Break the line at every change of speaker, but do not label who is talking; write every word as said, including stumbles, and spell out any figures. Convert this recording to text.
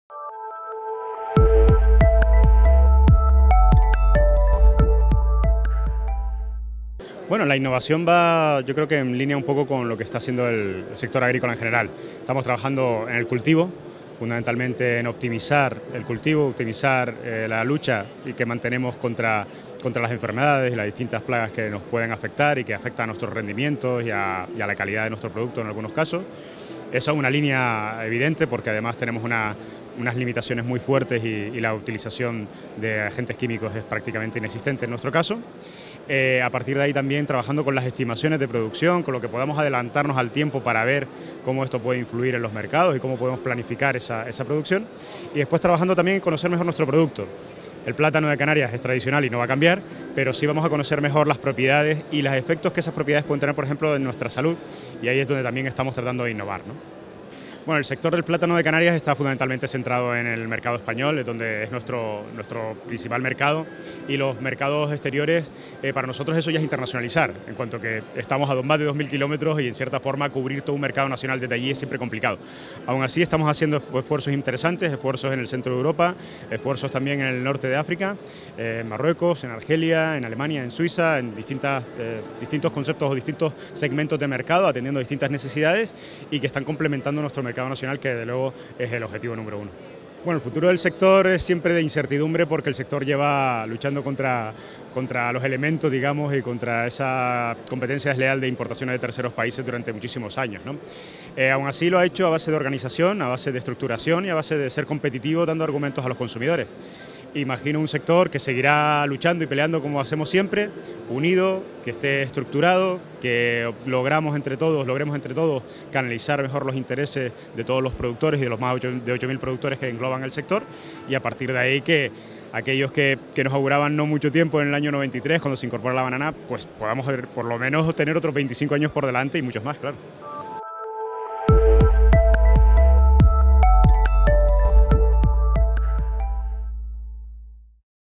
Bueno, la innovación va, yo creo que en línea un poco con lo que está haciendo el sector agrícola en general. Estamos trabajando en el cultivo, fundamentalmente en optimizar el cultivo, optimizar eh, la lucha y que mantenemos contra, contra las enfermedades y las distintas plagas que nos pueden afectar y que afectan a nuestros rendimientos y a, y a la calidad de nuestro producto en algunos casos. Eso es una línea evidente porque además tenemos una, unas limitaciones muy fuertes y, y la utilización de agentes químicos es prácticamente inexistente en nuestro caso. Eh, a partir de ahí también trabajando con las estimaciones de producción, con lo que podamos adelantarnos al tiempo para ver cómo esto puede influir en los mercados y cómo podemos planificar esa, esa producción. Y después trabajando también en conocer mejor nuestro producto. El plátano de Canarias es tradicional y no va a cambiar, pero sí vamos a conocer mejor las propiedades y los efectos que esas propiedades pueden tener, por ejemplo, en nuestra salud, y ahí es donde también estamos tratando de innovar, ¿no? Bueno, el sector del plátano de Canarias está fundamentalmente centrado en el mercado español, es donde es nuestro, nuestro principal mercado, y los mercados exteriores, eh, para nosotros eso ya es internacionalizar, en cuanto que estamos a más de dos mil kilómetros y en cierta forma cubrir todo un mercado nacional desde allí es siempre complicado. Aún así estamos haciendo esfuerzos interesantes, esfuerzos en el centro de Europa, esfuerzos también en el norte de África, eh, en Marruecos, en Argelia, en Alemania, en Suiza, en distintas, eh, distintos conceptos o distintos segmentos de mercado, atendiendo distintas necesidades y que están complementando nuestro mercado nacional, que de luego es el objetivo número uno. Bueno, el futuro del sector es siempre de incertidumbre porque el sector lleva luchando contra, contra los elementos, digamos, y contra esa competencia desleal de importaciones de terceros países durante muchísimos años, ¿no? Eh, aún así lo ha hecho a base de organización, a base de estructuración y a base de ser competitivo dando argumentos a los consumidores. Imagino un sector que seguirá luchando y peleando como hacemos siempre, unido, que esté estructurado, que logramos entre todos, logremos entre todos canalizar mejor los intereses de todos los productores y de los más de ocho mil productores que engloban el sector, y a partir de ahí que aquellos que, que nos auguraban no mucho tiempo en el año noventa y tres, cuando se incorpora la banana, pues podamos por lo menos tener otros veinticinco años por delante y muchos más, claro.